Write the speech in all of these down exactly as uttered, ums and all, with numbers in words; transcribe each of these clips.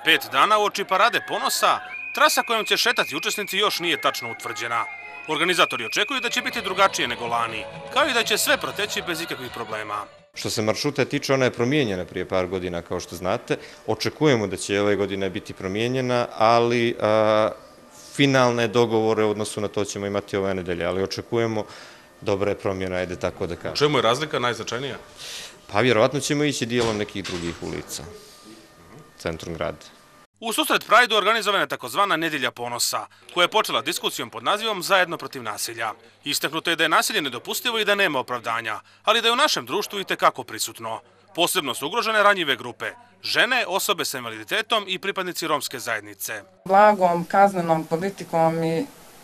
Pet dana uoči Parade ponosa, trasa kojom će šetati učesnici još nije tačno utvrđena. Organizatori očekuju da će biti drugačije nego lani, kao i da će sve proteći bez ikakvih problema. Što se maršruta tiče, ona je promijenjena prije par godina, kao što znate. Očekujemo da će ove godine biti promijenjena, ali a, finalne dogovore u odnosu na to ćemo imati ove nedelje, ali očekujemo dobre promjene, ajde tako da kažem. U čemu je razlika najznačajnija? Pa vjerovatno ćemo ići dijelom nekih drugih ulica, centrom grada. U susret Prajdu organizovana je takozvana Nedjelja ponosa, koja je počela diskusijom pod nazivom Zajedno protiv nasilja. Istaknuto je da je nasilje nedopustivo i da nema opravdanja, ali da je u našem društvu itekako prisutno. Posebno su ugrožene ranjive grupe, žene, osobe sa invaliditetom i pripadnici romske zajednice. Blagom kaznenom politikom i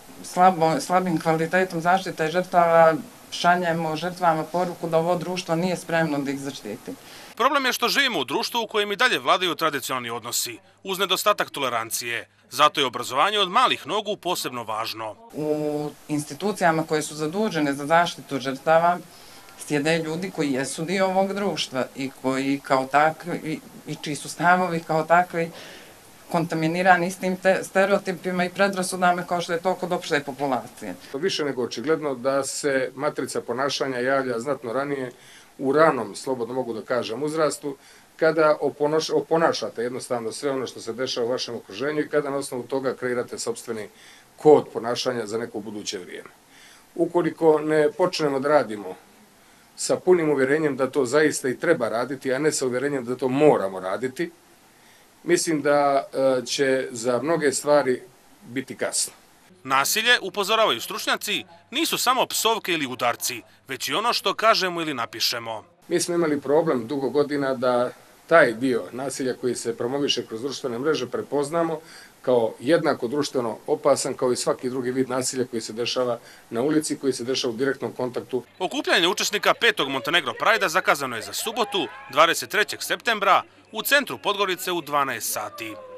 slabim kvalitetom zaštite žrtava šaljemo žrtvama poruku da ovo društvo nije spremno da ih zaštiti. Problem je što živimo u društvu u kojem i dalje vladaju tradicionalni odnosi, uz nedostatak tolerancije. Zato je obrazovanje od malih nogu posebno važno. U institucijama koje su zadužene za zaštitu žrtava sjede ljudi koji jesu dio ovog društva i koji kao takvi, i čiji su stavovi kao takvi kontaminirani istim stereotipima i predrasudama kao što je to kod opšte populacije. Više nego očigledno da se matrica ponašanja javlja znatno ranije u ranom, slobodno mogu da kažem, uzrastu, kada oponašate jednostavno sve ono što se dešava u vašem okruženju i kada na osnovu toga kreirate sopstveni kod ponašanja za neko buduće vrijeme. Ukoliko ne počnemo da radimo sa punim uvjerenjem da to zaista i treba raditi, a ne sa uvjerenjem da to moramo raditi, mislim da će za mnoge stvari biti kasno. Nasilje, upozoravaju stručnjaci, nisu samo psovke ili udarci, već i ono što kažemo ili napišemo. Mi smo imali problem dugo godina da taj dio nasilja koji se promoviše kroz društvene mreže prepoznamo kao jednako društveno opasan kao i svaki drugi vid nasilja koji se dešava na ulici, koji se dešava u direktnom kontaktu. Okupljanje učesnika petog Montenegro Prajda zakazano je za subotu, dvadeset trećeg septembra, u centru Podgorice u dvanaest sati.